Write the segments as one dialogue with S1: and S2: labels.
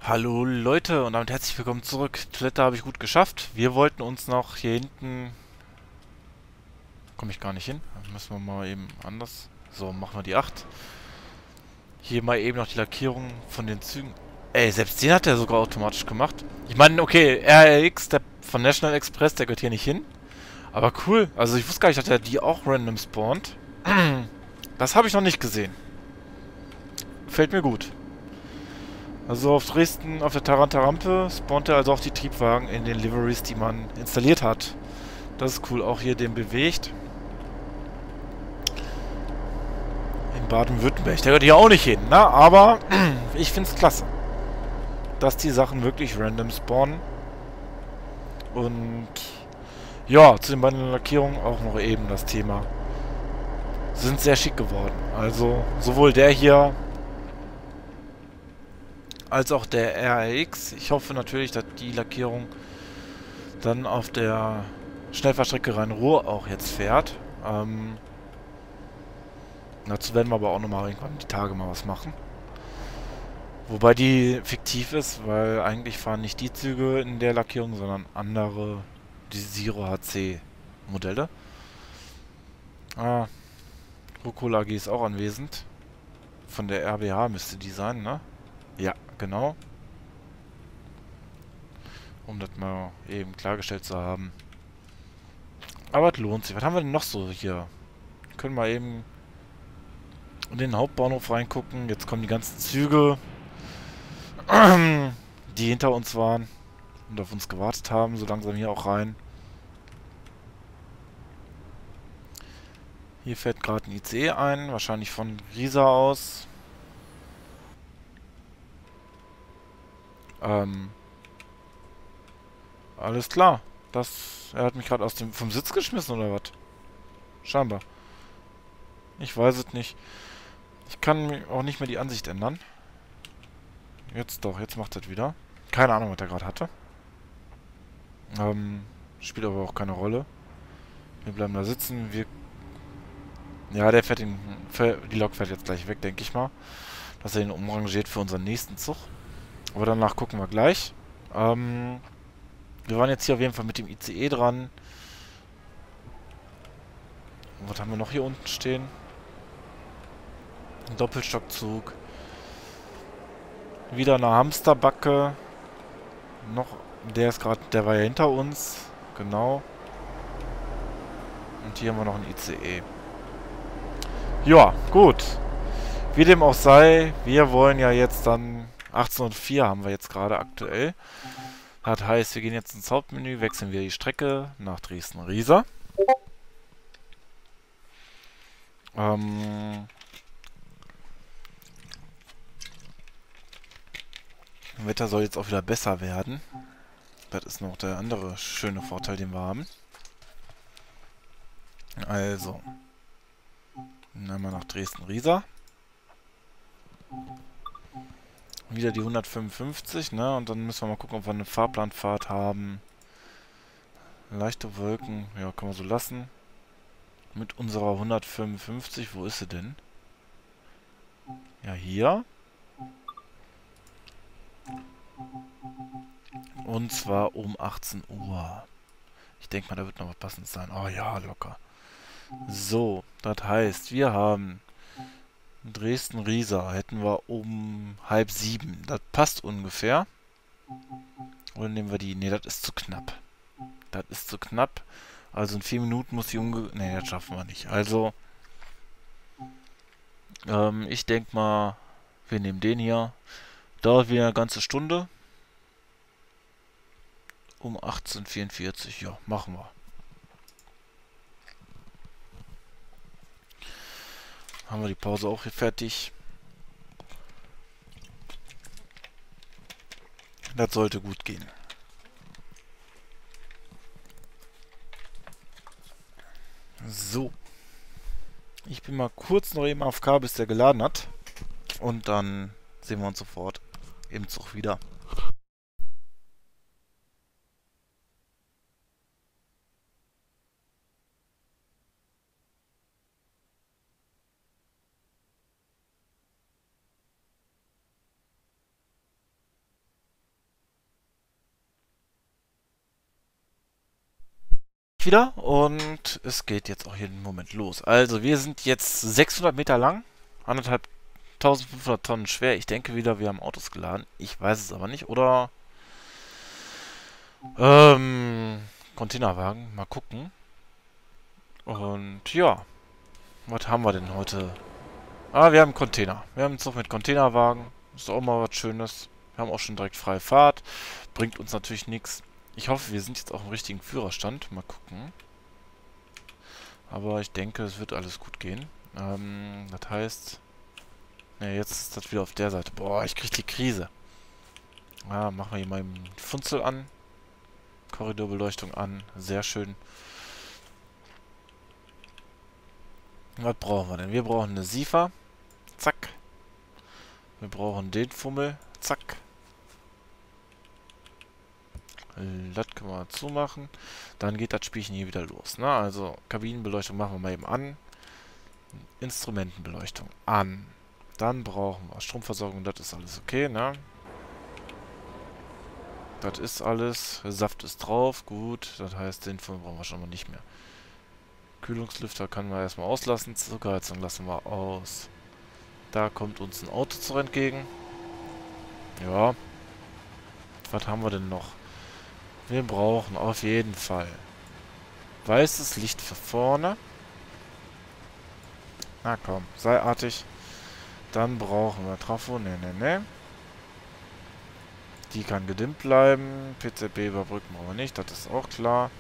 S1: Hallo Leute und damit herzlich willkommen zurück. Toilette habe ich gut geschafft. Wir wollten uns noch hier hinten... Komme ich gar nicht hin. Müssen wir mal eben anders. So, machen wir die 8. Hier mal eben noch die Lackierung von den Zügen. Ey, selbst den hat er sogar automatisch gemacht. Ich meine, okay, RRX, der von National Express, der gehört hier nicht hin. Aber cool. Also ich wusste gar nicht, dass er die auch random spawnt. Das habe ich noch nicht gesehen. Gefällt mir gut. Also auf Dresden, auf der Taranta-Rampe spawnt er also auch die Triebwagen in den Liveries, die man installiert hat. Das ist cool. Auch hier den bewegt. In Baden-Württemberg. Der gehört hier auch nicht hin, ne? Aber ich find's klasse, dass die Sachen wirklich random spawnen. Und ja, zu den beiden Lackierungen auch noch eben das Thema. Sind sehr schick geworden. Also sowohl der hier als auch der RRX. Ich hoffe natürlich, dass die Lackierung dann auf der Schnellfahrstrecke Rhein-Ruhr auch jetzt fährt. Dazu werden wir aber auch nochmal irgendwann die Tage mal was machen. Wobei die fiktiv ist, weil eigentlich fahren nicht die Züge in der Lackierung, sondern andere, die Zero HC Modelle. Rucola AG ist auch anwesend. Von der RBH müsste die sein, ne? Ja, genau. Um das mal eben klargestellt zu haben. Aber es lohnt sich. Was haben wir denn noch so hier? Können wir eben in den Hauptbahnhof reingucken. Jetzt kommen die ganzen Züge, die hinter uns waren und auf uns gewartet haben, so langsam hier auch rein. Hier fährt gerade ein ICE ein, wahrscheinlich von Riesa aus. Ähm, alles klar. Er hat mich gerade vom Sitz geschmissen oder was? Scheinbar. Ich weiß es nicht. Ich kann mir auch nicht mehr die Ansicht ändern. Jetzt doch, jetzt macht es wieder. Keine Ahnung, was er gerade hatte. Spielt aber auch keine Rolle. Wir bleiben da sitzen. Ja, die Lok fährt jetzt gleich weg, denke ich mal. Dass er ihn umrangiert für unseren nächsten Zug. Aber danach gucken wir gleich. Wir waren jetzt hier auf jeden Fall mit dem ICE dran. Und was haben wir noch hier unten stehen? Ein Doppelstockzug. Wieder eine Hamsterbacke. Der war ja hinter uns. Genau. Und hier haben wir noch ein ICE. Ja, gut. Wie dem auch sei, wir wollen ja jetzt dann 1804 haben wir jetzt gerade aktuell. Das heißt, wir gehen jetzt ins Hauptmenü, wechseln wir die Strecke nach Dresden-Riesa. Wetter soll jetzt auch wieder besser werden. Das ist noch der andere schöne Vorteil, den wir haben. Also, dann einmal nach Dresden-Riesa. Wieder die 155, ne? Und dann müssen wir mal gucken, ob wir eine Fahrplanfahrt haben. Leichte Wolken, ja, können wir so lassen. Mit unserer 155, wo ist sie denn? Ja, hier. Und zwar um 18 Uhr. Ich denke mal, da wird noch was Passendes sein. Oh ja, locker. So, das heißt, wir haben Dresden-Riesa. Hätten wir um halb 7. Das passt ungefähr. Oder nehmen wir die? Ne, das ist zu knapp. Das ist zu knapp. Also in 4 Minuten muss die Ne, das schaffen wir nicht. Also, ich denke mal, wir nehmen den hier. Dauert wieder eine ganze Stunde. Um 18:44. Ja, machen wir. Haben wir die Pause auch hier fertig. Das sollte gut gehen. So. Ich bin mal kurz noch eben AFK, bis der geladen hat. Und dann sehen wir uns sofort im Zug wieder. wieder und es geht jetzt auch jeden Moment los. Also wir sind jetzt 600 Meter lang, 1500 Tonnen schwer. Ich denke wieder, wir haben Autos geladen. Ich weiß es aber nicht. Oder Containerwagen. Mal gucken. Und ja, was haben wir denn heute? Ah, wir haben Container. Wir haben einen Zug mit Containerwagen. Ist auch mal was Schönes. Wir haben auch schon direkt freie Fahrt. Bringt uns natürlich nichts. Ich hoffe, wir sind jetzt auch im richtigen Führerstand. Mal gucken. Aber ich denke, es wird alles gut gehen. Das heißt... Ne, jetzt ist das wieder auf der Seite. Boah, ich krieg die Krise. Ja, machen wir hier mal die Funzel an. Korridorbeleuchtung an. Sehr schön. Was brauchen wir denn? Wir brauchen eine SIFA. Zack. Wir brauchen den Fummel. Zack. Das können wir zumachen. Dann geht das Spielchen hier wieder los. Ne? Also Kabinenbeleuchtung machen wir mal eben an. Instrumentenbeleuchtung an. Dann brauchen wir Stromversorgung. Das ist alles okay, ne? Das ist alles. Saft ist drauf. Gut. Das heißt, den Fummel brauchen wir schon mal nicht mehr. Kühlungslüfter können wir erstmal auslassen. Zuckerheizung lassen wir aus. Da kommt uns ein Auto zu entgegen. Ja. Was haben wir denn noch? Wir brauchen auf jeden Fall weißes Licht für vorne. Na komm, sei artig. Dann brauchen wir Trafo. Ne. Die kann gedimmt bleiben. PZB überbrücken brauchen wir nicht, das ist auch klar.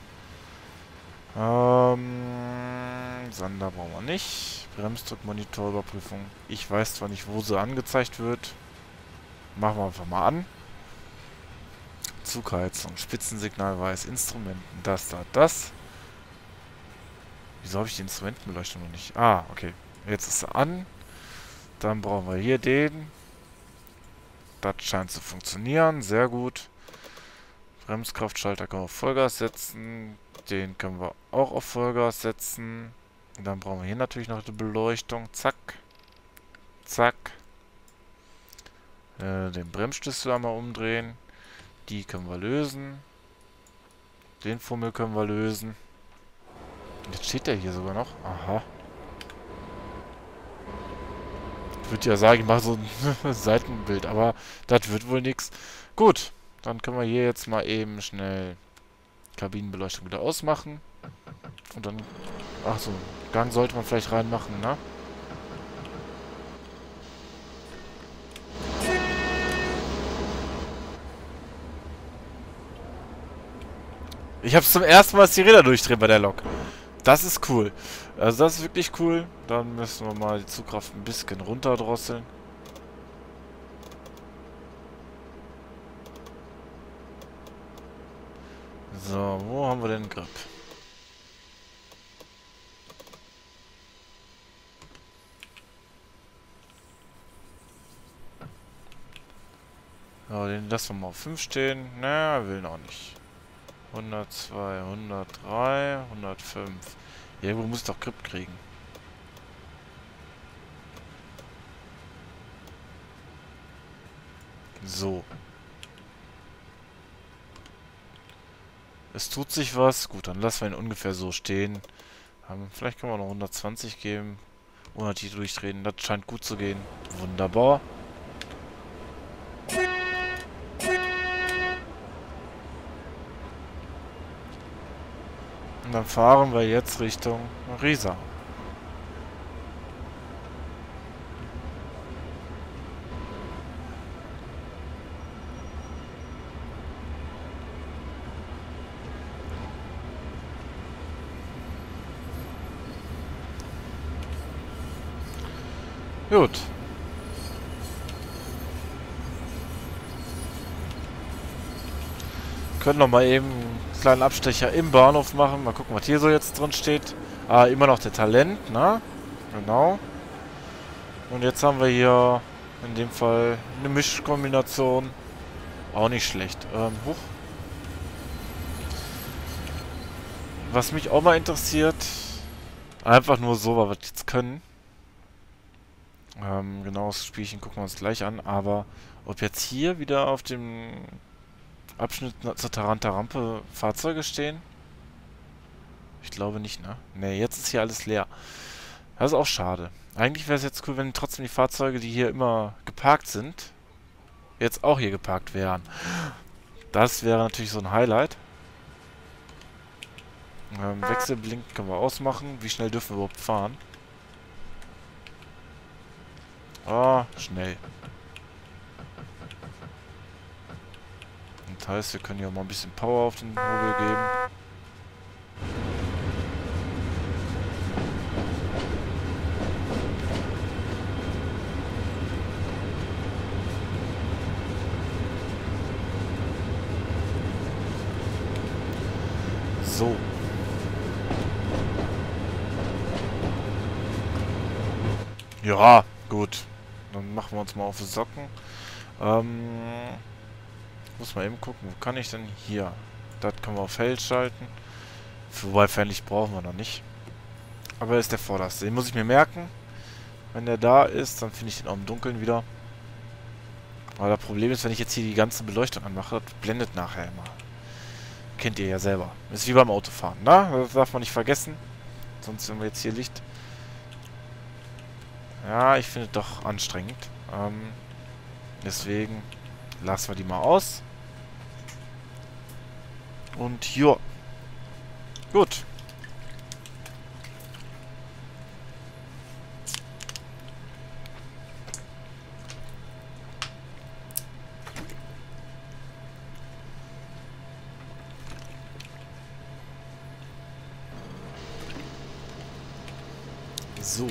S1: Sander brauchen wir nicht. Bremsdruckmonitorüberprüfung. Ich weiß zwar nicht, wo sie angezeigt wird. Machen wir einfach mal an. Zugheizung, Spitzensignal weiß, Instrumenten, das. Wieso habe ich die Instrumentenbeleuchtung noch nicht? Ah, okay. Jetzt ist sie an. Dann brauchen wir hier den. Das scheint zu funktionieren. Sehr gut. Bremskraftschalter können wir auf Vollgas setzen. Den können wir auch auf Vollgas setzen. Und dann brauchen wir hier natürlich noch eine Beleuchtung. Zack. Zack. Den Bremsschlüssel einmal umdrehen. Die können wir lösen. Den Fummel können wir lösen. Jetzt steht der hier sogar noch. Aha. Ich würde ja sagen, ich mache so ein Seitenbild, aber das wird wohl nichts. Gut, dann können wir hier jetzt mal eben schnell Kabinenbeleuchtung wieder ausmachen. Und dann... Ach so, Gang sollte man vielleicht reinmachen, ne? Ich habe zum ersten Mal, dass die Räder durchdrehen bei der Lok. Das ist cool. Also das ist wirklich cool. Dann müssen wir mal die Zugkraft ein bisschen runterdrosseln. So, wo haben wir den Grip? Ja, den lassen wir mal auf 5 stehen. Na, will noch nicht. 102, 103, 105. Irgendwo muss ich doch Grip kriegen. So. Es tut sich was. Gut, dann lassen wir ihn ungefähr so stehen. Vielleicht können wir noch 120 geben. Ohne die durchdrehen. Das scheint gut zu gehen. Wunderbar. Und dann fahren wir jetzt Richtung Riesa. Gut. Können noch mal eben einen kleinen Abstecher im Bahnhof machen. Mal gucken, was hier so jetzt drin steht. Ah, immer noch der Talent, ne? Genau. Und jetzt haben wir hier in dem Fall eine Mischkombination. Auch nicht schlecht. Huch. Was mich auch mal interessiert, einfach nur so, weil wir das jetzt können. Genau, das Spielchen gucken wir uns gleich an, aber ob jetzt hier wieder auf dem Abschnitt zur Taranta-Rampe Fahrzeuge stehen? Ich glaube nicht, ne? Ne, jetzt ist hier alles leer. Das ist auch schade. Eigentlich wäre es jetzt cool, wenn trotzdem die Fahrzeuge, die hier immer geparkt sind, jetzt auch hier geparkt wären. Das wäre natürlich so ein Highlight. Wechselblink können wir ausmachen. Wie schnell dürfen wir überhaupt fahren? Ah, schnell. Das heißt, wir können hier mal ein bisschen Power auf den Hobel geben. So. Ja, gut. Dann machen wir uns mal auf die Socken. Muss mal eben gucken, wo kann ich denn? Hier. Das können wir auf Feld schalten. Wobei Fernlicht brauchen wir noch nicht. Aber er ist der vorderste. Den muss ich mir merken. Wenn der da ist, dann finde ich den auch im Dunkeln wieder. Aber das Problem ist, wenn ich jetzt hier die ganze Beleuchtung anmache, das blendet nachher immer. Kennt ihr ja selber. Ist wie beim Autofahren, ne? Das darf man nicht vergessen. Sonst, wenn wir jetzt hier Licht... Ja, ich finde es doch anstrengend. Deswegen lassen wir die mal aus. Und hier. Gut. So.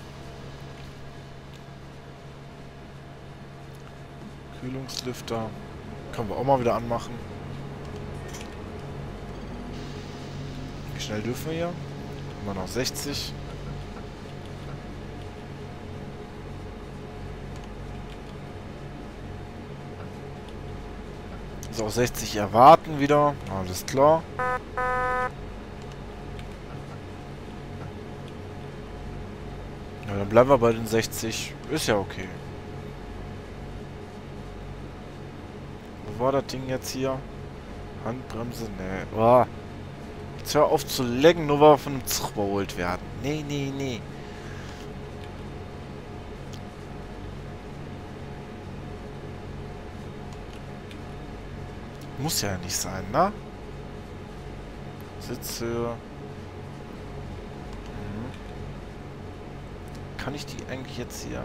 S1: Kühlungslüfter. Können wir auch mal wieder anmachen. Wie schnell dürfen wir hier? Immer noch 60. So, 60 erwarten wieder. Alles klar. Ja, dann bleiben wir bei den 60. Ist ja okay. Wo war das Ding jetzt hier? Handbremse? Nee. Oh. Jetzt hör auf zu laggen, nur weil wir von einem Zug überholt werden. Nee, nee, nee. Muss ja nicht sein, ne? Sitzhöhe. Kann ich die eigentlich jetzt hier...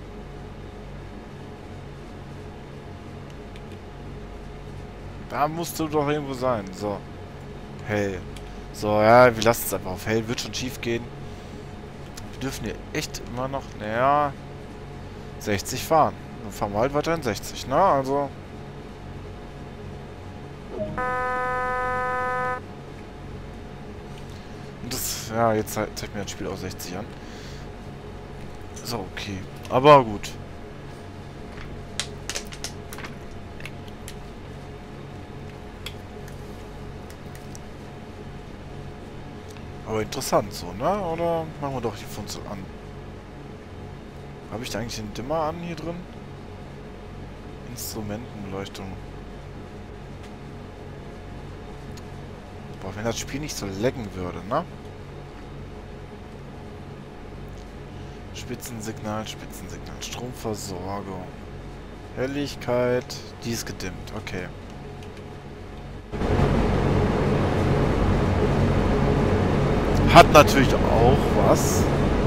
S1: Da musst du doch irgendwo sein. So. Hell. So, ja, wir lassen es einfach auf hell. Wird schon schief gehen. Wir dürfen hier echt immer noch, naja, 60 fahren. Dann fahren wir halt weiterhin 60, ne? Also... Und das, ja, jetzt zeigt mir das Spiel auch 60 an. So, okay. Aber gut. Aber interessant so, ne? Oder machen wir doch die Funzel an? Habe ich da eigentlich den Dimmer an hier drin? Instrumentenbeleuchtung. Boah, wenn das Spiel nicht so laggen würde, ne? Spitzensignal, Spitzensignal. Stromversorgung. Helligkeit. Die ist gedimmt. Okay. Hat natürlich auch was.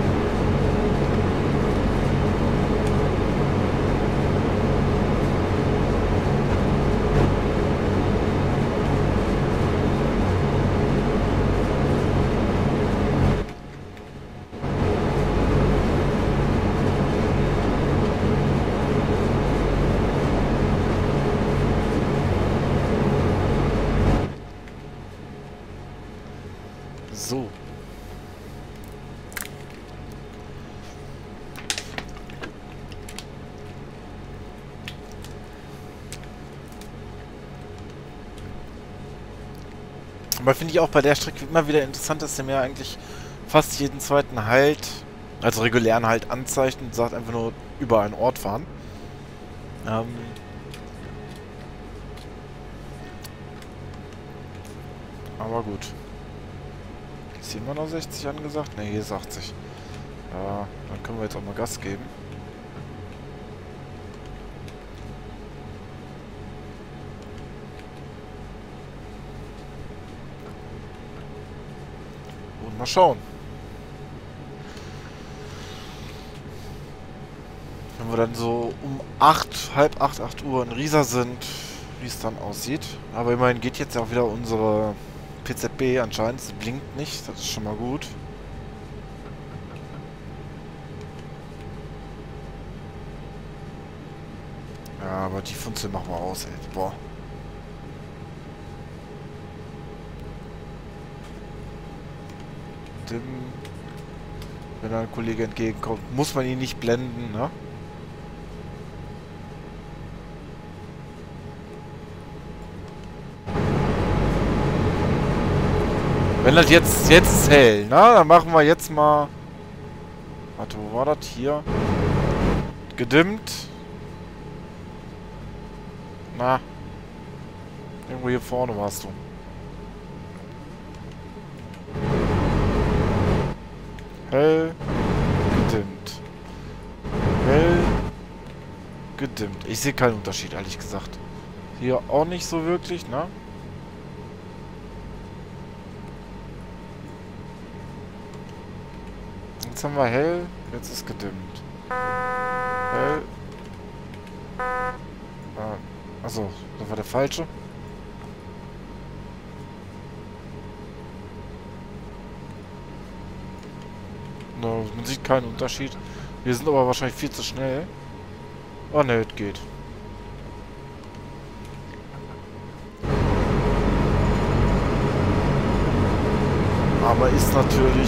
S1: So. Aber finde ich auch bei der Strecke immer wieder interessant, dass der mir eigentlich fast jeden zweiten Halt, also regulären Halt anzeichnet und sagt einfach nur über einen Ort fahren. Aber gut. hier immer noch 60 angesagt? Ne, hier ist 80. Ja, dann können wir jetzt auch mal Gas geben. Und mal schauen. Wenn wir dann so um 8, halb 8, 8 Uhr in Riesa sind, wie es dann aussieht. Aber immerhin geht jetzt ja auch wieder unsere PZB anscheinend. Sie blinkt nicht, das ist schon mal gut. Ja, aber die Funzel machen wir aus, ey. Boah. Wenn ein Kollege entgegenkommt, muss man ihn nicht blenden, ne? Wenn das jetzt ist hell, na, dann machen wir jetzt mal... Warte, wo war das? Hier. Gedimmt. Na. Irgendwo hier vorne warst du. Hell. Gedimmt. Hell. Gedimmt. Ich sehe keinen Unterschied, ehrlich gesagt. Hier auch nicht so wirklich, ne? Jetzt haben wir hell, jetzt ist gedimmt. Hell. Achso, das war der falsche. No, man sieht keinen Unterschied. Wir sind aber wahrscheinlich viel zu schnell. Oh ne, es geht. Aber ist natürlich...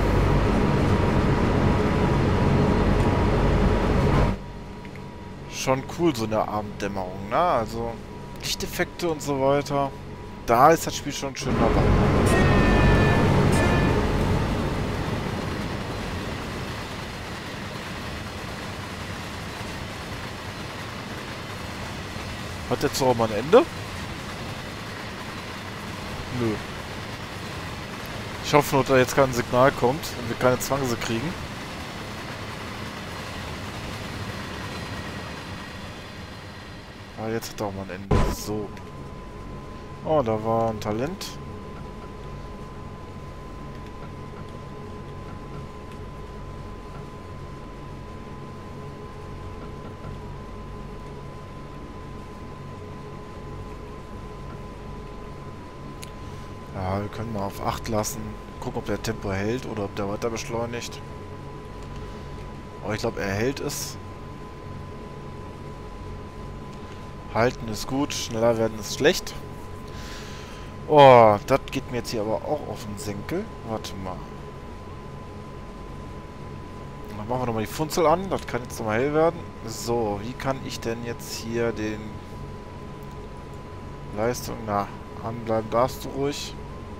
S1: schon cool, so eine Abenddämmerung, ne? Also, Lichteffekte und so weiter. Da ist das Spiel schon schön dabei. Hat jetzt auch mal ein Ende? Nö. Ich hoffe nur, dass da jetzt kein Signal kommt und wir keine Zwangse kriegen. Ah, jetzt hat er auch mal ein Ende. So. Oh, da war ein Talent. Ja, wir können mal auf 8 lassen. Gucken, ob der Tempo hält oder ob der weiter beschleunigt. Aber ich glaube, er hält es. Halten ist gut, schneller werden ist schlecht. Oh, das geht mir jetzt hier aber auch auf den Senkel. Warte mal. Dann machen wir nochmal die Funzel an. Das kann jetzt nochmal hell werden. So, wie kann ich denn jetzt hier den... Leistung... Na, anbleiben darfst du ruhig.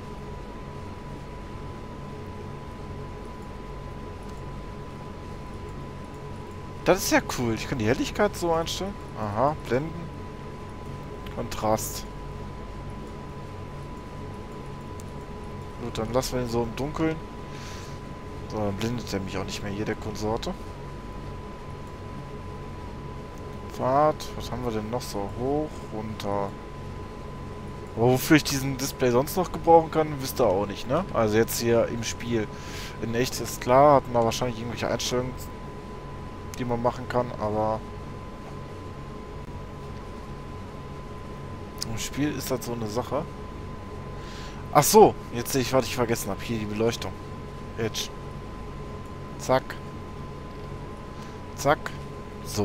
S1: Das ist ja cool. Ich kann die Helligkeit so einstellen. Aha, blenden. Kontrast. Gut, dann lassen wir ihn so im Dunkeln. So, dann blendet er mich auch nicht mehr hier, der Konsorte. Fahrt. Was haben wir denn noch so? Hoch, runter. Aber wofür ich diesen Display sonst noch gebrauchen kann, wisst ihr auch nicht, ne? Also jetzt hier im Spiel. In echt ist klar, hat man wahrscheinlich irgendwelche Einstellungen, die man machen kann, aber... Im Spiel ist das so eine Sache. Ach so, jetzt sehe ich, was ich vergessen habe. Hier die Beleuchtung. Edge. Zack. Zack. So.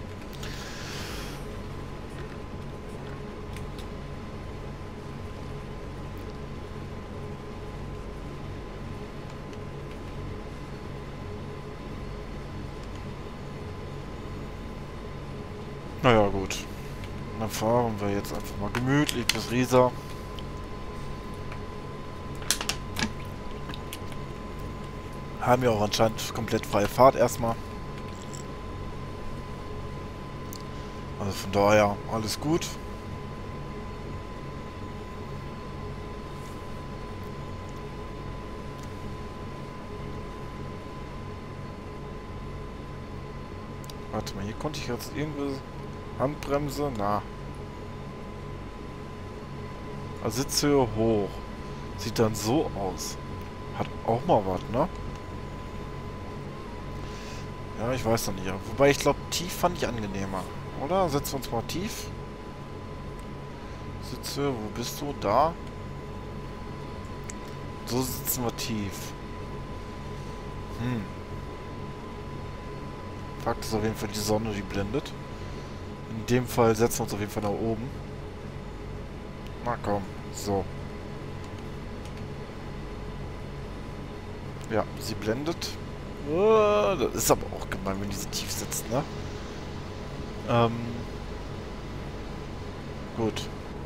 S1: Naja, gut. Dann fahren wir jetzt einfach mal gemütlich bis Riesa. Haben wir auch anscheinend komplett freie Fahrt erstmal. Also von daher alles gut. Warte mal, hier konnte ich jetzt irgendwie... Handbremse? Na. Also Sitzhöhe hoch. Sieht dann so aus. Hat auch mal was, ne? Ja, ich weiß noch nicht. Wobei ich glaube, tief fand ich angenehmer. Oder? Setzen wir uns mal tief. Sitzhöhe, wo bist du? Da. So sitzen wir tief. Fakt ist auf jeden Fall die Sonne, die blendet. In dem Fall setzen wir uns auf jeden Fall nach oben. Na komm, so. Ja, sie blendet. Das ist aber auch gemein, wenn die so tief sitzt, ne? Gut.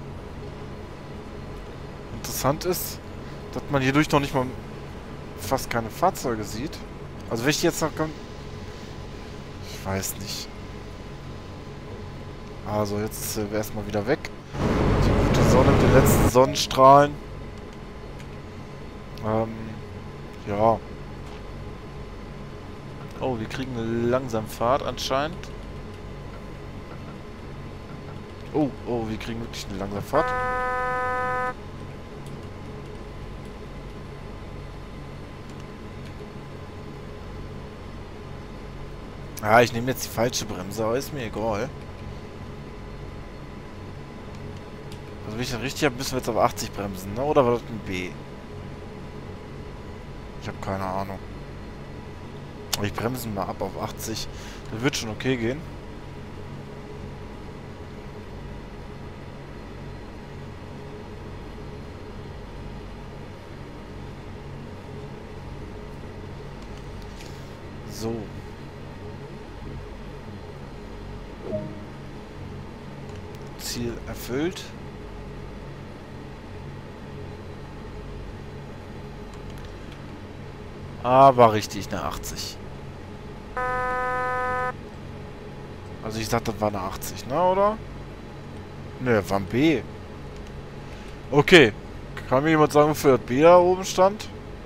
S1: Interessant ist, dass man hierdurch noch nicht mal fast keine Fahrzeuge sieht. Also wenn ich jetzt noch... Ich weiß nicht. Also jetzt ist er erstmal wieder weg. Die gute Sonne mit den letzten Sonnenstrahlen. Ja. Oh, wir kriegen eine langsame Fahrt anscheinend. Oh, wir kriegen wirklich eine langsame Fahrt. Ah, ich nehme jetzt die falsche Bremse, aber ist mir egal. Also wenn ich das richtig habe, müssen wir jetzt auf 80 bremsen, ne? Oder war das ein B? Ich habe keine Ahnung. Aber ich bremse mal ab auf 80. Das wird schon okay gehen. So. Ziel erfüllt. Aber richtig, eine 80. Also ich dachte, das war eine 80, ne, oder? Ne, war ein B. Okay. Kann mir jemand sagen, wofür das B da oben stand?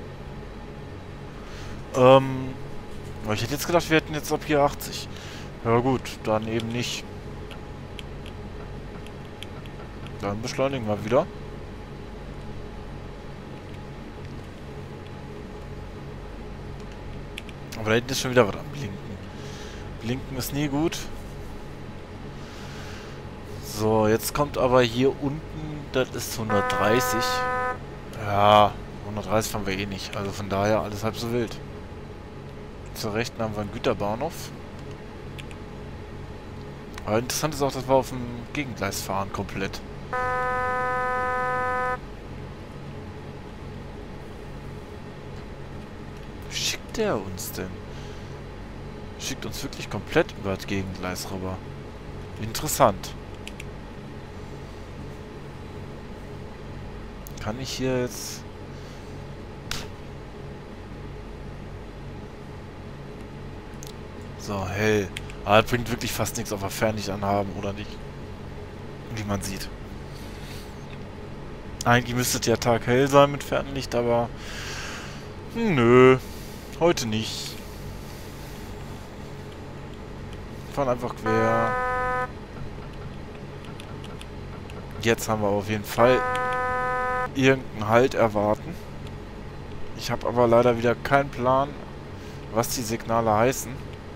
S1: Aber ich hätte jetzt gedacht, wir hätten jetzt ab hier 80. Ja gut, dann eben nicht. Dann beschleunigen wir wieder. Aber da hinten ist schon wieder was am Blinken. Blinken ist nie gut. So, jetzt kommt aber hier unten, das ist 130. Ja, 130 fahren wir eh nicht. Also von daher alles halb so wild. Zur Rechten haben wir einen Güterbahnhof. Aber interessant ist auch, dass wir auf dem Gegengleis fahren, komplett. Wie schickt der uns denn? Schickt uns wirklich komplett über das Gegengleis rüber. Interessant. Kann ich hier jetzt... So, hell. Aber das bringt wirklich fast nichts, ob wir Fernlicht anhaben oder nicht. Wie man sieht. Eigentlich müsste der Tag hell sein mit Fernlicht, aber... Nö. Heute nicht. Fahren einfach quer. Jetzt haben wir auf jeden Fall irgendeinen Halt erwarten. Ich habe aber leider wieder keinen Plan, was die Signale heißen.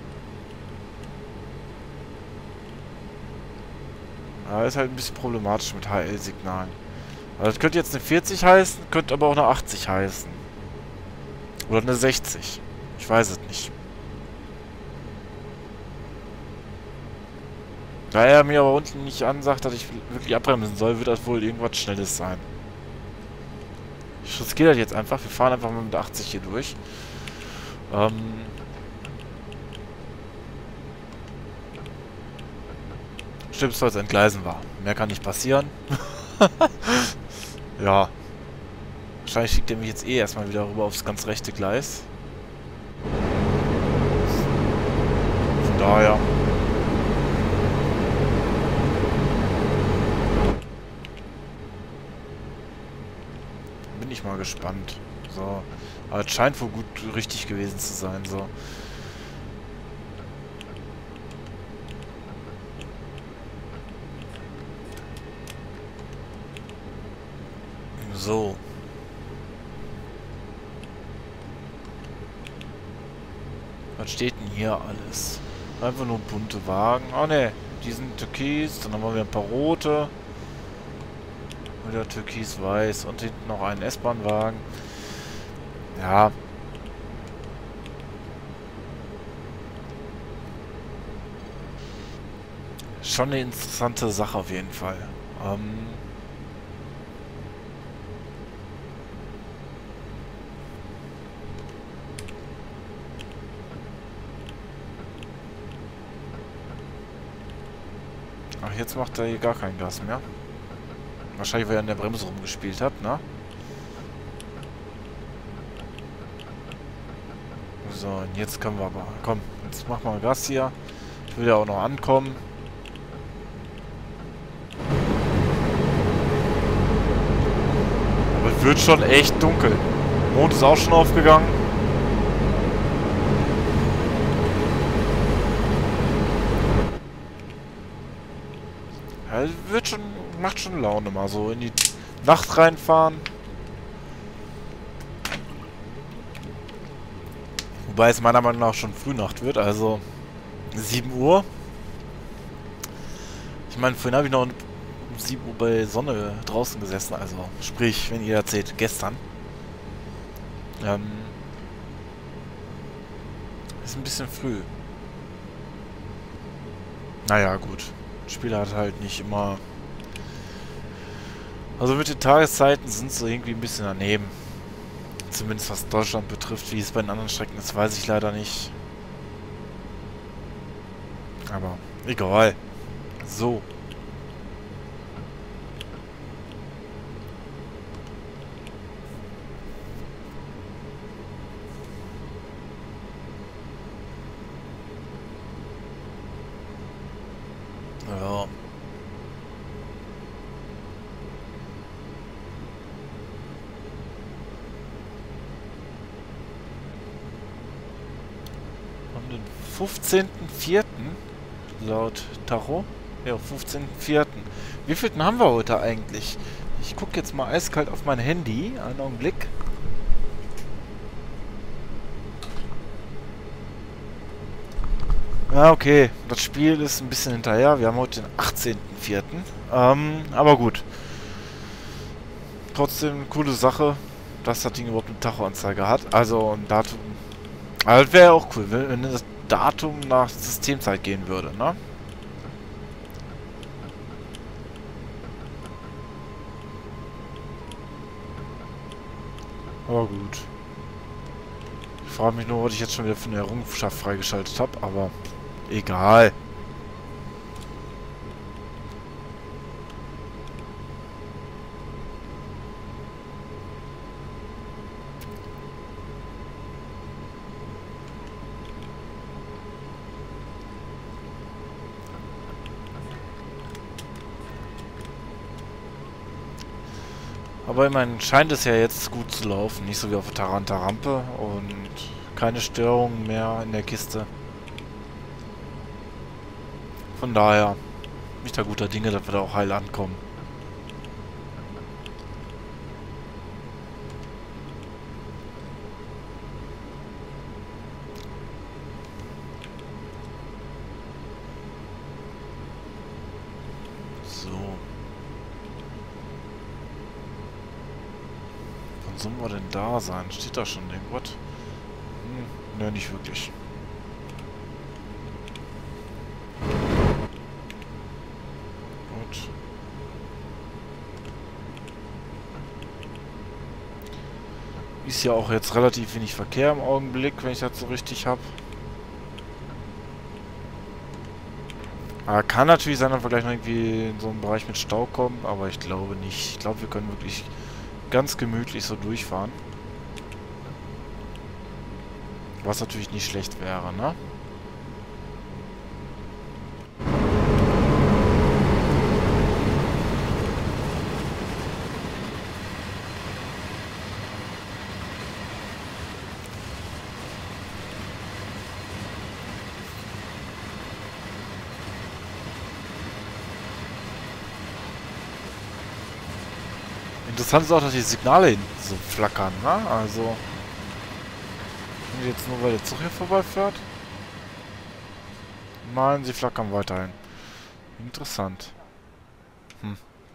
S1: Ja, ist halt ein bisschen problematisch mit HL-Signalen. Also das könnte jetzt eine 40 heißen, könnte aber auch eine 80 heißen. Oder eine 60. Ich weiß es nicht. Da er mir aber unten nicht ansagt, dass ich wirklich abbremsen soll, wird das wohl irgendwas Schnelles sein. Ich riskiere das jetzt einfach. Wir fahren einfach mal mit 80 hier durch. Schlimmstenfalls entgleisen wir. Mehr kann nicht passieren. Ja. Wahrscheinlich schickt er mich jetzt eh erstmal wieder rüber aufs ganz rechte Gleis. Von daher. Bin ich mal gespannt. So. Aber es scheint wohl gut richtig gewesen zu sein. So. So. Was steht denn hier alles? Einfach nur bunte Wagen. Oh ne, die sind türkis. Dann haben wir wieder ein paar rote. Wieder türkis-weiß. Und hinten noch einen S-Bahn-Wagen. Ja. Schon eine interessante Sache auf jeden Fall. Ach, jetzt macht er hier gar kein Gas mehr. Wahrscheinlich, weil er an der Bremse rumgespielt hat, ne? So, und jetzt können wir aber... Komm, jetzt machen wir Gas hier. Ich will ja auch noch ankommen. Aber es wird schon echt dunkel. Mond ist auch schon aufgegangen. Ja, wird schon... Macht schon Laune, mal so in die Nacht reinfahren. Wobei es meiner Meinung nach schon Frühnacht wird, also 7 Uhr. Ich meine, vorhin habe ich noch um 7 Uhr bei Sonne draußen gesessen, also sprich, wenn ihr erzählt, gestern. Ist ein bisschen früh. Naja, gut. Das Spiel hat halt nicht immer... Also mit den Tageszeiten sind sie irgendwie ein bisschen daneben. Zumindest was Deutschland betrifft. Wie es bei den anderen Strecken ist, weiß ich leider nicht. Aber egal. So. Ja. Am den 15.04. laut Tacho. Ja, 15.04. Wie vielten haben wir heute eigentlich? Ich gucke jetzt mal eiskalt auf mein Handy. Einen Augenblick. Ja, okay. Das Spiel ist ein bisschen hinterher. Wir haben heute den 18.04. Aber gut. Trotzdem coole Sache, dass das Ding überhaupt eine Tachoanzeige hat. Also ein Datum. Also das wäre ja auch cool, wenn das Datum nach Systemzeit gehen würde, ne? Aber gut. Ich frage mich nur, was ich jetzt schon wieder für eine Errungenschaft freigeschaltet habe, aber egal. Aber immerhin scheint es ja jetzt gut zu laufen. Nicht so wie auf der Taranta-Rampe und keine Störungen mehr in der Kiste. Von daher bin ich da guter Dinge, dass wir da auch heil ankommen. So. Wann sollen wir denn da sein? Steht da schon irgendwas? Ne, nicht wirklich. Gut. Ist ja auch jetzt relativ wenig Verkehr im Augenblick, wenn ich das so richtig habe. Aber kann natürlich sein, dass wir gleich noch irgendwie in so einen Bereich mit Stau kommen, aber ich glaube nicht. Ich glaube, wir können wirklich ganz gemütlich so durchfahren. Was natürlich nicht schlecht wäre, ne? Interessant ist auch, dass die Signale hinten so flackern, ne? Also, jetzt nur, weil der Zug hier vorbeifährt? Nein, sie flackern weiterhin. Interessant. Hm.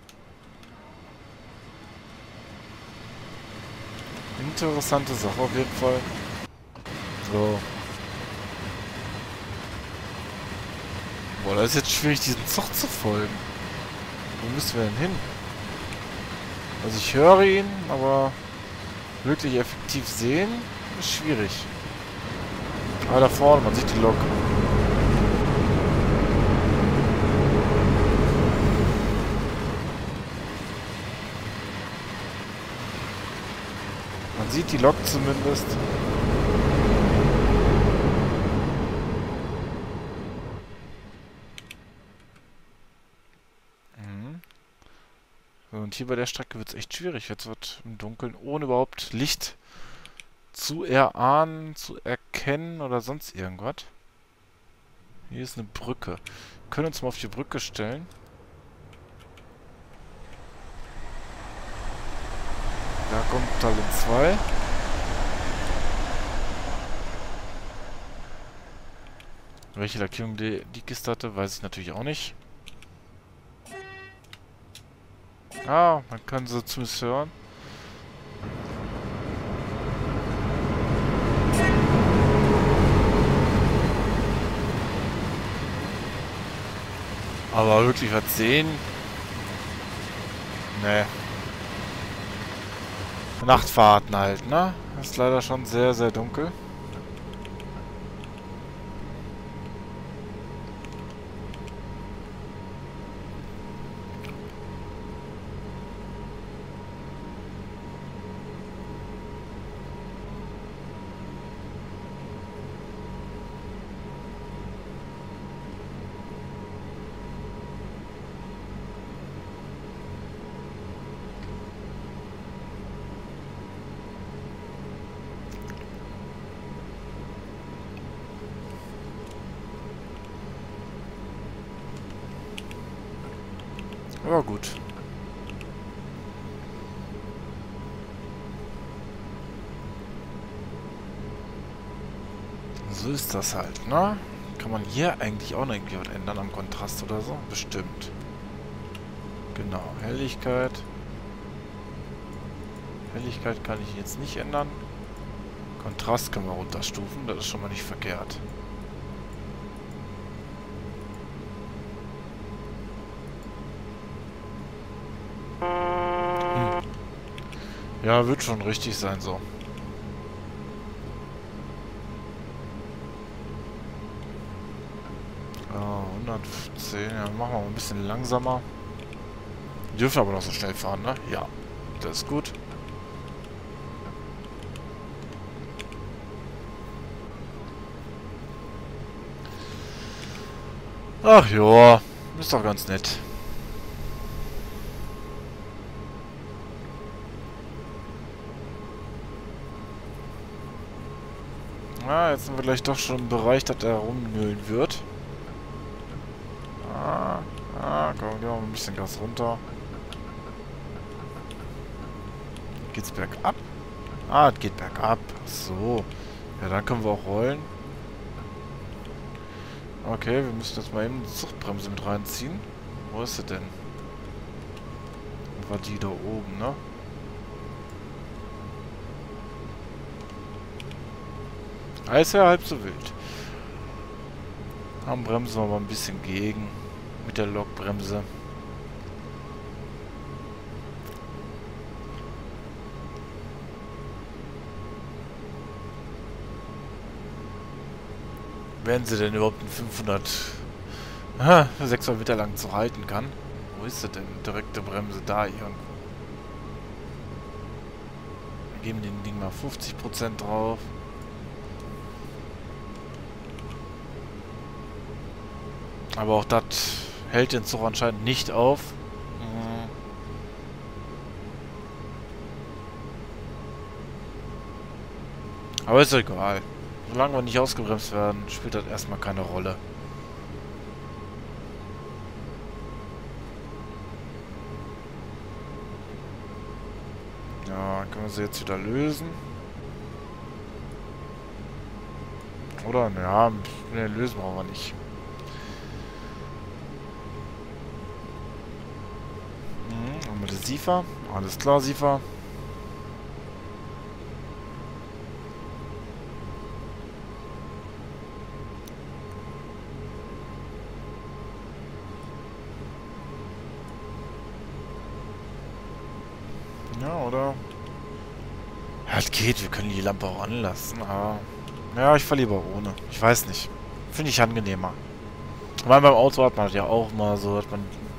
S1: Interessante Sache auf jeden Fall. So. Boah, das ist jetzt schwierig, diesen Zug zu folgen. Wo müssen wir denn hin? Also ich höre ihn, aber wirklich effektiv sehen ist schwierig. Aber da vorne, man sieht die Lok. Man sieht die Lok zumindest. So, und hier bei der Strecke wird es echt schwierig. Jetzt wird im Dunkeln ohne überhaupt Licht zu erahnen, zu erkennen oder sonst irgendwas. Hier ist eine Brücke. Wir können uns mal auf die Brücke stellen. Da kommt Talent 2. Welche Lackierung die Kiste hatte, weiß ich natürlich auch nicht. Ah, man kann sie zumindest hören. Aber wirklich was sehen? Nee. Nachtfahrten halt, ne? Ist leider schon sehr, sehr dunkel. Aber gut. So ist das halt, ne? Kann man hier eigentlich auch noch irgendwie was ändern am Kontrast oder so? Bestimmt. Genau, Helligkeit. Helligkeit kann ich jetzt nicht ändern. Kontrast können wir runterstufen, das ist schon mal nicht verkehrt. Ja, wird schon richtig sein so. Ja, 110, ja, machen wir mal ein bisschen langsamer. Wir dürfen aber noch so schnell fahren, ne? Ja, das ist gut. Ach ja, ist doch ganz nett. Ah, jetzt sind wir gleich doch schon im Bereich, dass er rumnüllen wird. Komm, gehen wir mal ein bisschen Gas runter. Geht's bergab? Ah, es geht bergab. So. Ja, dann können wir auch rollen. Okay, wir müssen jetzt mal eben die Zugbremse mit reinziehen. Wo ist sie denn? War die da oben, ne? Ist ja halb so wild. Dann bremsen wir mal ein bisschen gegen. Mit der Lokbremse. Werden sie denn überhaupt in 600 Meter lang zu halten kann? Wo ist sie denn? Direkte Bremse da irgendwo. Wir geben dem Ding mal 50% drauf. Aber auch das hält den Zug anscheinend nicht auf. Aber ist doch egal. Solange wir nicht ausgebremst werden, spielt das erstmal keine Rolle. Ja, können wir sie jetzt wieder lösen? Oder? Ja, ne, lösen wir aber nicht. Haben wir die SIFA? Alles klar, SIFA. Ja, oder? Ja, es geht, wir können die Lampe auch anlassen, aber... Ja, ich fahre lieber ohne. Ich weiß nicht. Finde ich angenehmer. Weil beim Auto hat man das ja auch mal so, dass man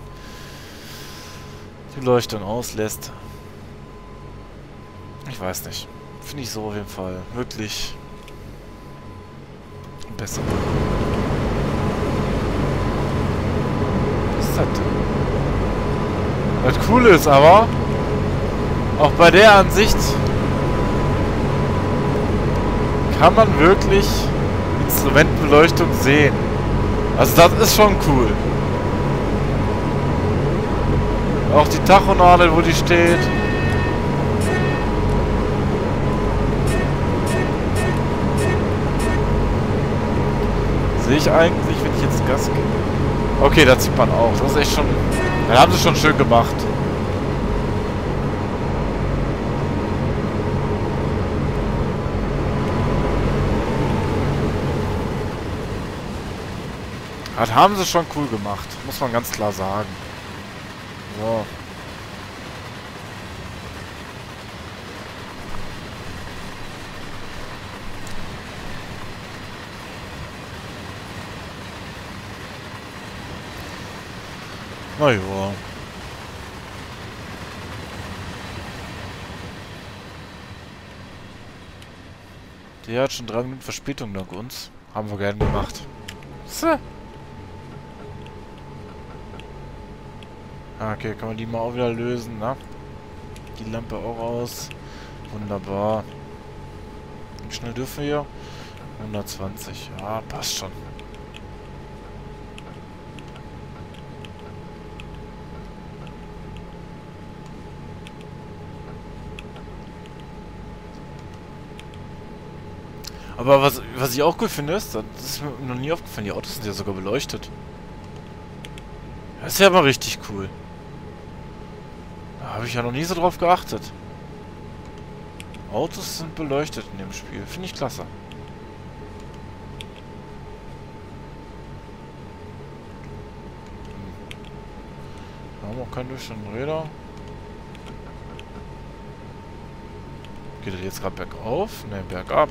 S1: die Leuchtung auslässt. Ich weiß nicht. Finde ich so auf jeden Fall wirklich besser. Was ist das denn? Das Coole ist aber, auch bei der Ansicht kann man wirklich Instrumentenbeleuchtung sehen. Also das ist schon cool. Auch die Tachonadel, wo die steht. Sehe ich eigentlich, wenn ich jetzt Gas gebe? Okay, das sieht man auch. Das ist echt schon... Da haben sie schon schön gemacht. Das haben sie schon cool gemacht. Muss man ganz klar sagen. So. Na ja. Der hat schon 3 Minuten Verspätung dank uns. Haben wir gern gemacht. So. Okay, kann man die mal auch wieder lösen, ne? Die Lampe auch aus. Wunderbar. Wie schnell dürfen wir hier? 120. Ja, passt schon. Aber was ich auch cool finde, ist, das ist mir noch nie aufgefallen, die Autos sind ja sogar beleuchtet. Das ist ja mal richtig cool. Da habe ich ja noch nie so drauf geachtet. Autos sind beleuchtet in dem Spiel. Finde ich klasse. Wir haben auch keine durchschnittlichen Räder. Geht das jetzt gerade bergauf? Ne, bergab.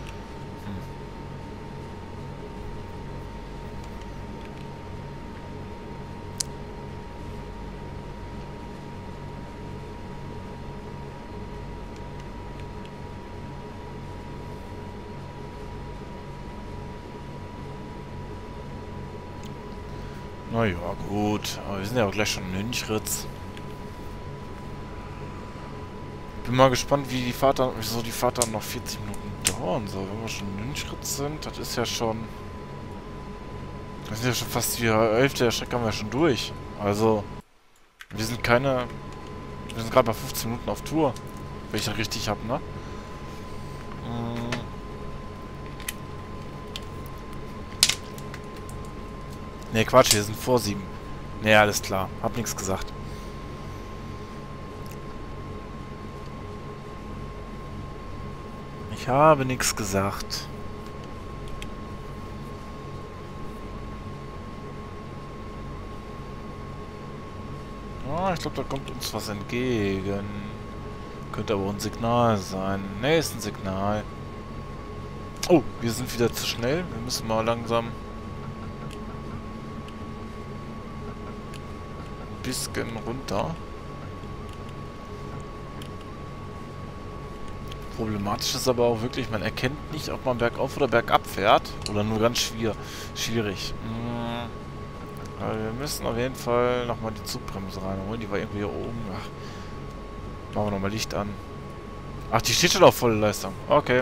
S1: Naja, gut. Aber wir sind ja auch gleich schon in Münchritz. Bin mal gespannt, wie die Fahrt dann, wieso die Fahrt dann noch 40 Minuten dauern soll. Wenn wir schon in Münchritz sind, das ist ja schon... Das sind ja schon fast die Hälfte der Strecke haben wir schon durch. Also, wir sind keine... Wir sind gerade bei 15 Minuten auf Tour. Wenn ich das richtig habe, ne? Ne, Quatsch, wir sind vor 7. Ne, alles klar. Hab nichts gesagt. Ich habe nichts gesagt. Ah, ich glaube, da kommt uns was entgegen. Könnte aber ein Signal sein. Ne, ist ein Signal. Oh, wir sind wieder zu schnell. Wir müssen mal langsam... bisschen runter. Problematisch ist aber auch wirklich, man erkennt nicht, ob man bergauf oder bergab fährt. Oder nur ganz schwierig. Aber wir müssen auf jeden Fall nochmal die Zugbremse reinholen. Die war irgendwie hier oben. Ach, machen wir nochmal Licht an. Ach, die steht schon auf volle Leistung. Okay.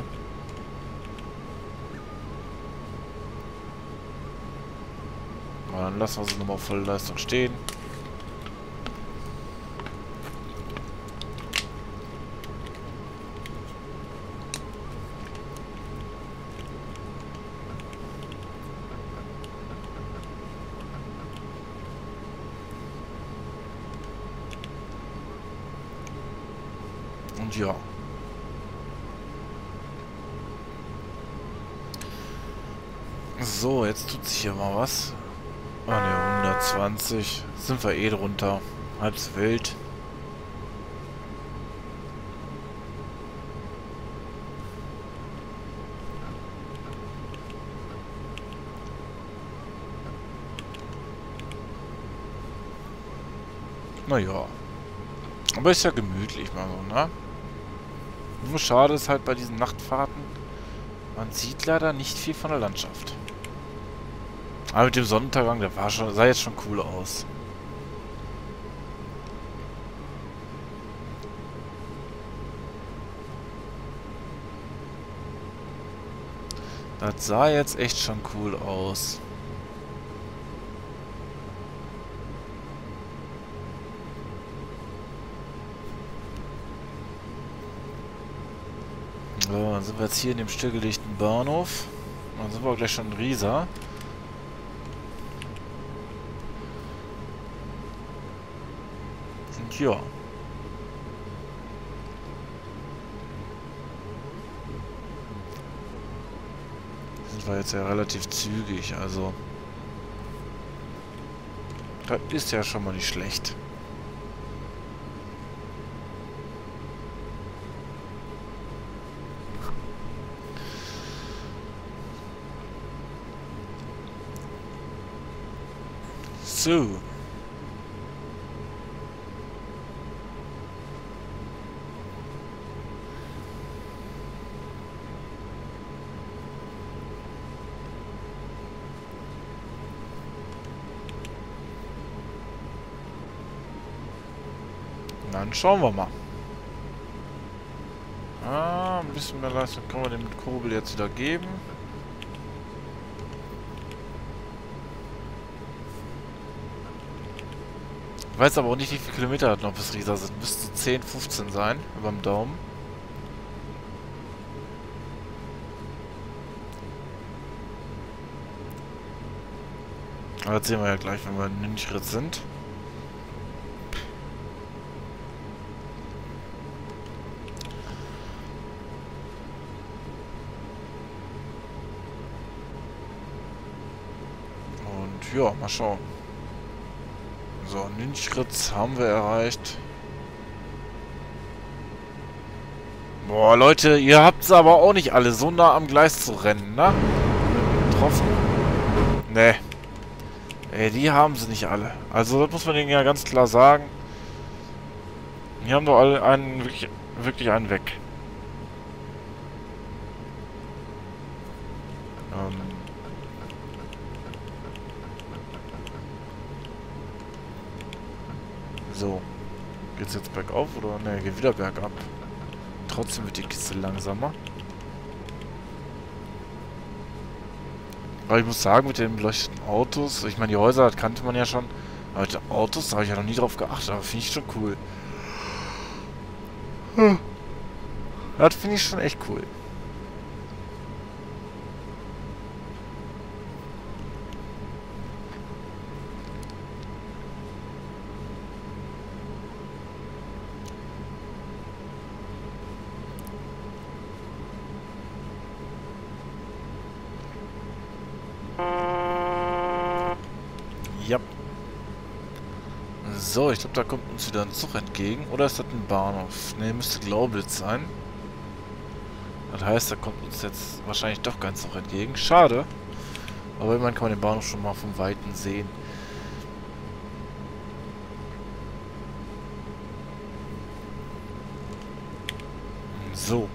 S1: Na, dann lassen wir sie nochmal auf volle Leistung stehen. Und ja. So, jetzt tut sich hier mal was. Ah ne, 120. Sind wir eh drunter. Halb's wild. Naja. Aber ist ja gemütlich mal so, ne? Nur schade ist halt bei diesen Nachtfahrten, man sieht leider nicht viel von der Landschaft. Aber mit dem Sonnenuntergang, der war schon, sah jetzt schon cool aus. Das sah jetzt echt schon cool aus. So, dann sind wir jetzt hier in dem stillgelegten Bahnhof. Dann sind wir gleich schon in Riesa. Und ja. Sind wir jetzt ja relativ zügig, also. Das ist ja schon mal nicht schlecht. So. Dann schauen wir mal. Ah, ein bisschen mehr Leistung können wir dem mit Kurbel jetzt wieder geben. Ich weiß aber auch nicht, wie viele Kilometer das noch bis Riesa sind. Müsste 10, 15 sein, über dem Daumen. Aber das sehen wir ja gleich, wenn wir in Nünchritz sind. Und ja, mal schauen. So, Nünchritz haben wir erreicht. Boah, Leute, ihr habt es aber auch nicht alle so nah am Gleis zu rennen, ne? Getroffen? Ne. Ey, die haben sie nicht alle. Also, das muss man denen ja ganz klar sagen. Die haben doch alle einen, wirklich einen weg. So. Geht's jetzt bergauf oder? Ne, geht wieder bergab. Trotzdem wird die Kiste langsamer. Aber ich muss sagen, mit den beleuchteten Autos, ich meine, die Häuser, das kannte man ja schon. Aber mit den Autos, da habe ich ja noch nie drauf geachtet, aber finde ich schon cool. Das finde ich schon echt cool. Ja. So, ich glaube, da kommt uns wieder ein Zug entgegen. Oder ist das ein Bahnhof? Ne, müsste Glaubitz sein. Das heißt, da kommt uns jetzt wahrscheinlich doch kein Zug entgegen. Schade. Aber immerhin kann man den Bahnhof schon mal vom Weiten sehen. So.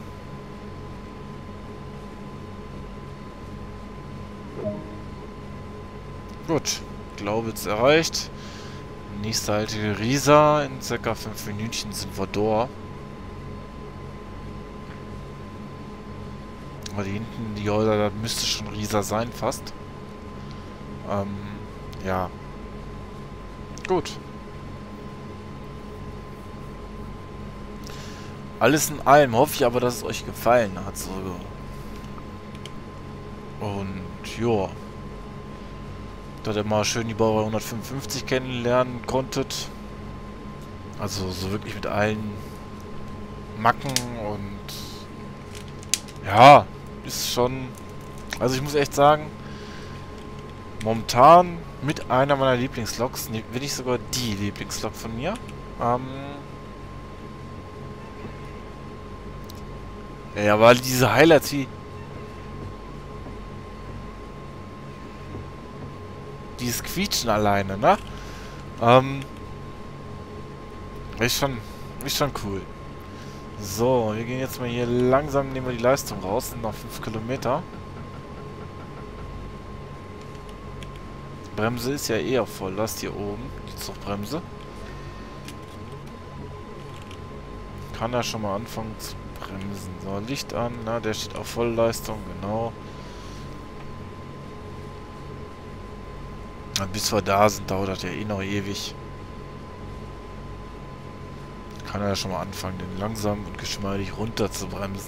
S1: Gut. Glaubitz erreicht. Nächste Halte Riesa. In ca. 5 Minütchen sind wir da. Aber die hinten, die Häuser, da müsste schon Riesa sein, fast. Ja. Gut. Alles in allem hoffe ich aber, dass es euch gefallen hat. So. Und ja. Dass ihr mal schön die Baureihe 155 kennenlernen konntet. Also so wirklich mit allen Macken und ja, ist schon... Also ich muss echt sagen, momentan mit einer meiner Lieblingsloks, wenn nicht sogar die Lieblingslok von mir. Ja, weil diese Highlights wie dieses Quietschen alleine, ne? Ist schon, ist schon cool. So, wir gehen jetzt mal hier langsam, nehmen wir die Leistung raus, sind noch 5 Kilometer. Bremse ist ja eher voll, lasst hier oben, die Zugbremse. Kann er schon mal anfangen zu bremsen. So, Licht an, na, der steht auf Vollleistung, genau. Und bis wir da sind, dauert das ja eh noch ewig. Kann er ja schon mal anfangen, den langsam und geschmeidig runter zu bremsen.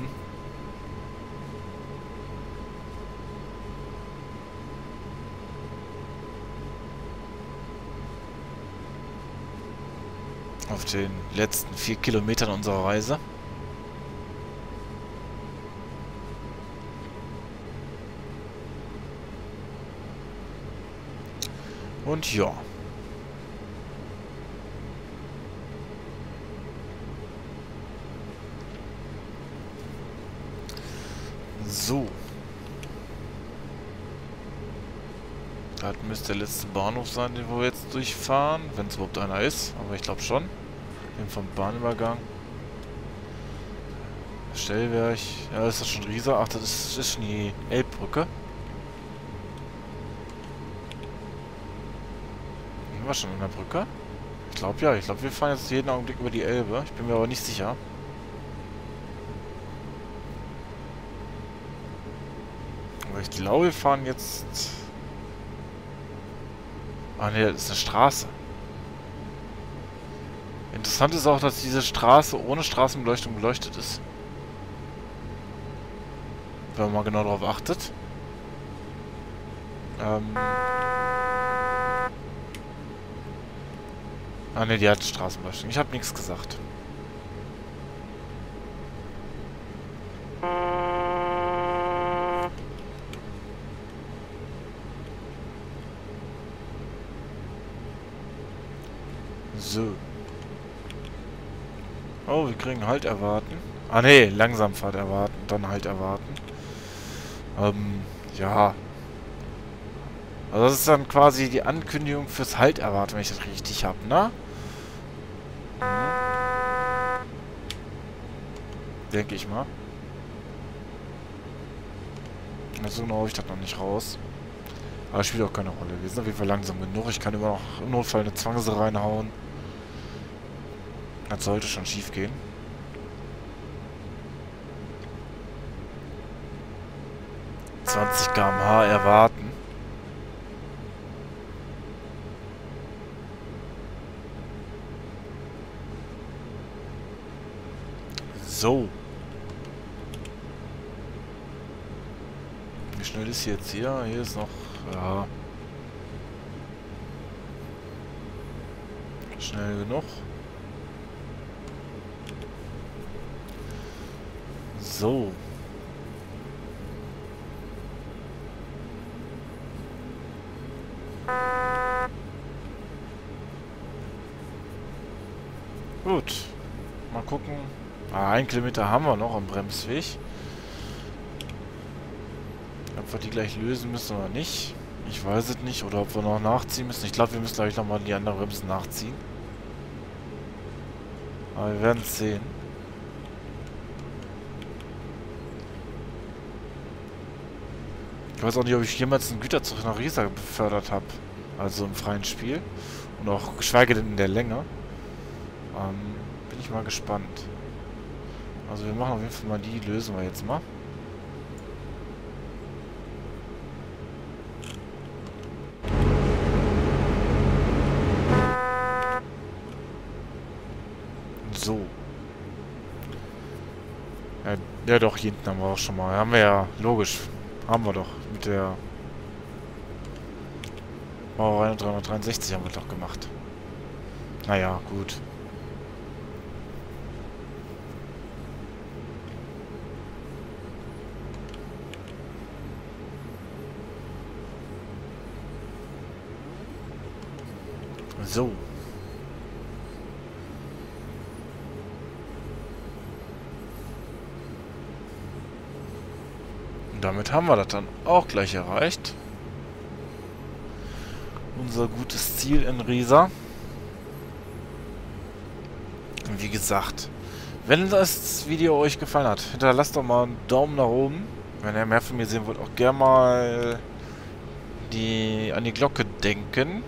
S1: Auf den letzten 4 Kilometern unserer Reise. Und ja. So. Das müsste der letzte Bahnhof sein, den wir jetzt durchfahren. Wenn es überhaupt einer ist. Aber ich glaube schon. Den vom Bahnübergang. Stellwerk. Ja, ist das schon Riesa? Ach, das ist schon die Elbbrücke. Sind wir schon an der Brücke? Ich glaube ja. Ich glaube, wir fahren jetzt jeden Augenblick über die Elbe. Ich bin mir aber nicht sicher. Aber ich glaube, wir fahren jetzt... Ah ne, das ist eine Straße. Interessant ist auch, dass diese Straße ohne Straßenbeleuchtung beleuchtet ist. Wenn man mal genau darauf achtet. Ah ne, die hat Straßenbeleuchtung. Ich habe nichts gesagt. So. Oh, wir kriegen Halt erwarten. Ah ne, Langsamfahrt erwarten, dann Halt erwarten. Ja. Also das ist dann quasi die Ankündigung fürs Halt erwarten, wenn ich das richtig habe, ne? Denke ich mal. So genau habe ich das noch nicht raus. Aber spielt auch keine Rolle. Wir sind auf jeden Fall langsam genug. Ich kann immer noch im Notfall eine Zwangse reinhauen. Das sollte schon schief gehen. km/h erwarten. So. Wie schnell ist sie jetzt hier? Hier ist noch... Ja. Schnell genug. So. Gut. Mal gucken. Ah, 1 Kilometer haben wir noch am Bremsweg. Ob wir die gleich lösen müssen oder nicht. Ich weiß es nicht. Oder ob wir noch nachziehen müssen. Ich glaube, wir müssen gleich nochmal die anderen Bremsen nachziehen. Aber wir werden es sehen. Ich weiß auch nicht, ob ich jemals einen Güterzug nach Riesa befördert habe. Also im freien Spiel. Und auch geschweige denn in der Länge. Bin ich mal gespannt. Also wir machen auf jeden Fall mal die, lösen wir jetzt mal. So. Ja doch, hier hinten haben wir auch schon mal. Haben wir ja, logisch. Haben wir doch. Mit der Baureihe 363 haben wir doch gemacht. Naja, gut. So. Und damit haben wir das dann auch gleich erreicht. Unser gutes Ziel in Riesa. Und wie gesagt, wenn das Video euch gefallen hat, hinterlasst doch mal einen Daumen nach oben. Wenn ihr mehr von mir sehen wollt, auch gerne mal an die Glocke denken.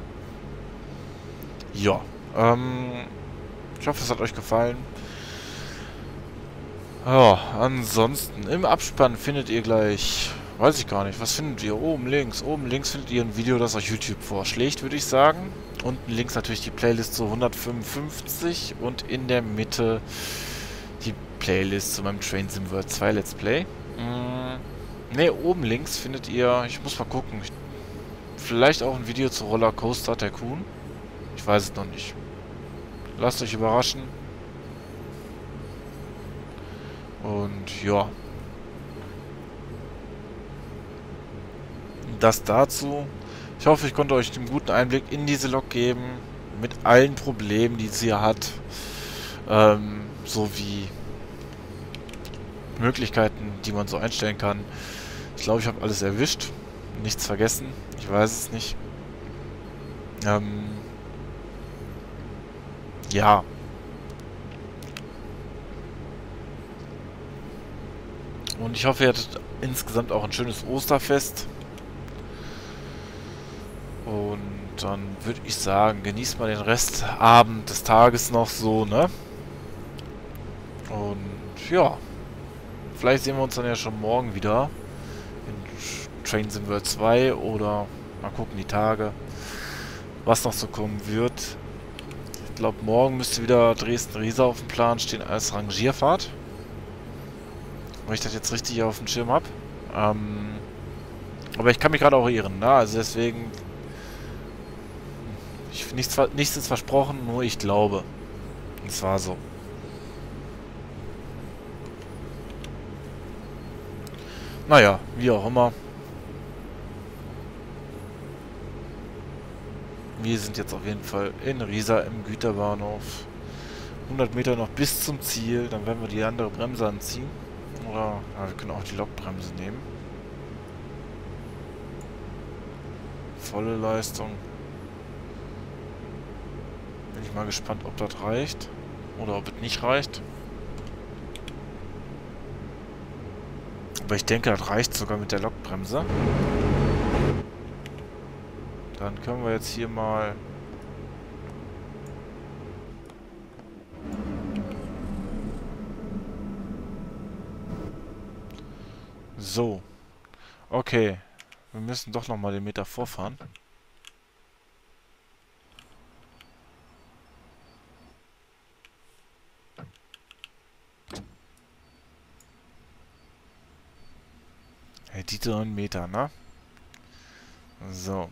S1: Ja, ich hoffe, es hat euch gefallen. Ja, ansonsten im Abspann findet ihr gleich, weiß ich gar nicht, was findet ihr? Oben links findet ihr ein Video, das euch YouTube vorschlägt, würde ich sagen. Unten links natürlich die Playlist zu 155 und in der Mitte die Playlist zu meinem Train Sim World 2 Let's Play. Ne, oben links findet ihr, ich muss mal gucken, vielleicht auch ein Video zu Roller Coaster Tycoon. Ich weiß es noch nicht. Lasst euch überraschen. Und ja. Das dazu. Ich hoffe, ich konnte euch einen guten Einblick in diese Lok geben. Mit allen Problemen, die sie hat. Sowie Möglichkeiten, die man so einstellen kann. Ich glaube, ich habe alles erwischt. Nichts vergessen. Ich weiß es nicht. Ja. Und ich hoffe, ihr hattet insgesamt auch ein schönes Osterfest. Und dann würde ich sagen, genießt mal den Restabend des Tages noch so, ne? Und ja, vielleicht sehen wir uns dann ja schon morgen wieder in Train Sim World 2 oder mal gucken die Tage, was noch so kommen wird. Ich glaube, morgen müsste wieder Dresden-Riesa auf dem Plan stehen als Rangierfahrt. Wenn ich das jetzt richtig auf dem Schirm habe. Aber ich kann mich gerade auch irren, ne? Also deswegen... nichts ist versprochen, nur ich glaube. Und zwar so. Naja, wie auch immer. Wir sind jetzt auf jeden Fall in Riesa im Güterbahnhof. 100 Meter noch bis zum Ziel. Dann werden wir die andere Bremse anziehen. Oder ja, wir können auch die Lokbremse nehmen. Volle Leistung. Bin ich mal gespannt, ob das reicht. Oder ob es nicht reicht. Aber ich denke, das reicht sogar mit der Lokbremse. Dann können wir jetzt hier mal... So. Okay. Wir müssen doch nochmal den Meter vorfahren. Hey, die 9 Meter, ne? So.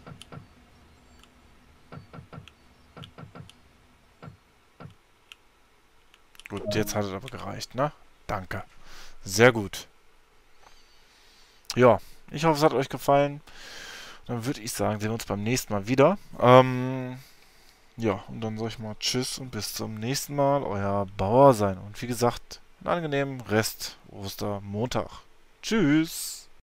S1: Gut, jetzt hat es aber gereicht, ne? Danke. Sehr gut. Ja, ich hoffe, es hat euch gefallen. Dann würde ich sagen, sehen wir uns beim nächsten Mal wieder. Ja, und dann sage ich mal Tschüss und bis zum nächsten Mal. Euer Bauer sein. Und wie gesagt, einen angenehmen Rest Ostermontag. Tschüss.